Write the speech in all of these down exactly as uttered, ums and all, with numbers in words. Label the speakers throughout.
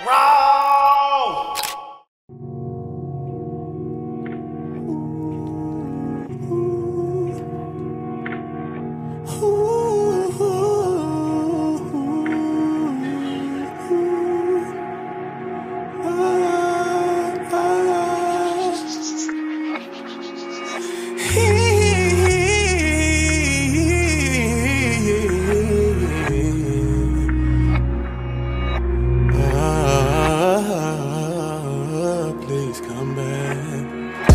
Speaker 1: Roll!
Speaker 2: Please come back.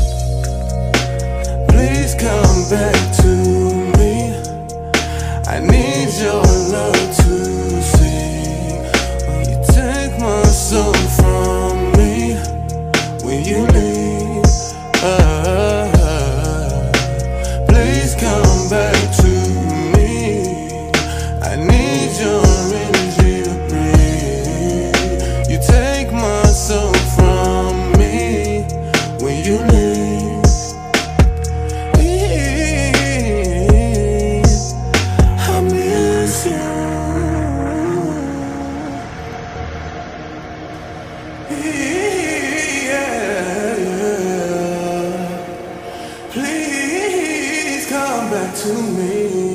Speaker 2: Please come back to me. I need your love to see. When you take my soul from me, when you leave, uh, please come back to me. I need your energy to breathe. You take my soul from me when you leave. I miss you. Yeah, yeah. Please come back to me.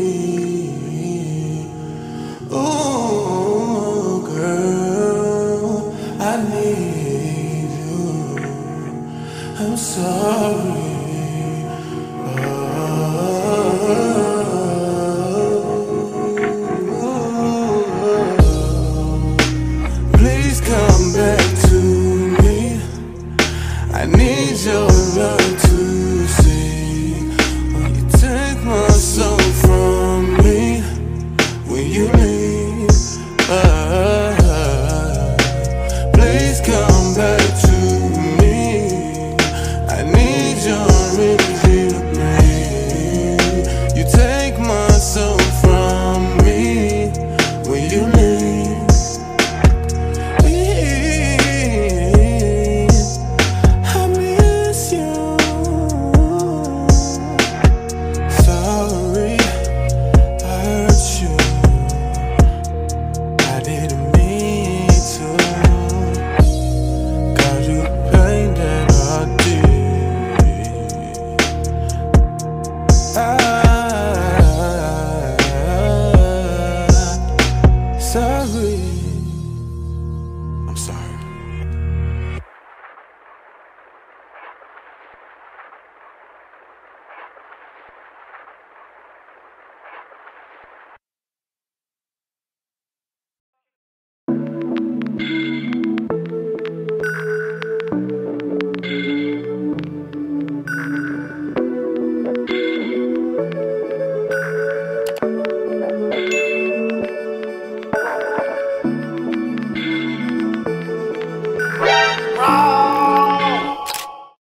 Speaker 2: Oh, girl, I need you. I'm sorry. Please come back to me. I need your